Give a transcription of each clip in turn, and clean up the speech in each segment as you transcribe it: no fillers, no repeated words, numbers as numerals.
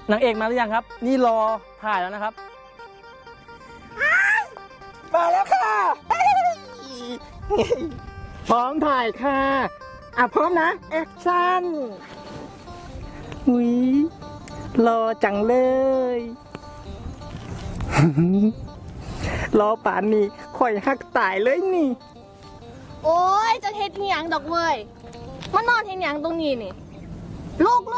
นางเอกมาหรือยังครับนี่รอถ่ายแล้วนะครับมาแล้วค่ะพร้อมถ่ายค่ะพร้อมนะแอคชั่นหุยรอจังเลยรอป่านนี้ข่อยหักตายเลยนี่โอ้ยจะเฮ็ดหยังดอกเว้ยมานอนเฮ็ดหยังตรงนี้นี่ลูก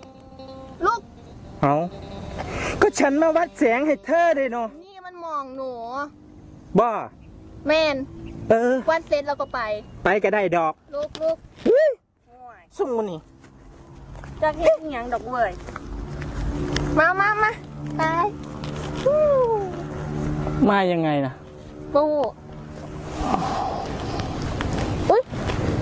เอาก็ฉันมาวัดแสงให้เธอเลยเนาะนี่มันมองหนูบ้าแมนวันเสร็จเราก็ไปก็ได้ดอกลูกส่งมานี่จะเฮ็ดหยังดอกเว้ยมาไปมายังไงนะปูอุ้ย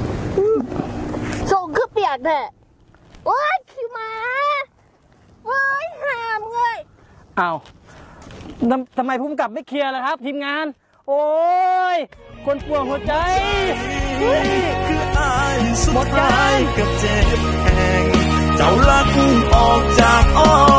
ส่งคือเปียกแท้โอ้ยขี้มาเฮ้ยหามเลยอ้าวทำไมพุ่มกลับไม่เคลียร์ล่ะครับทีมงานโอ้ยคนปวดหัวใจคืออายสุดท้ายกับเจ็บแห่งเจ้าละกูออกจากอ้อ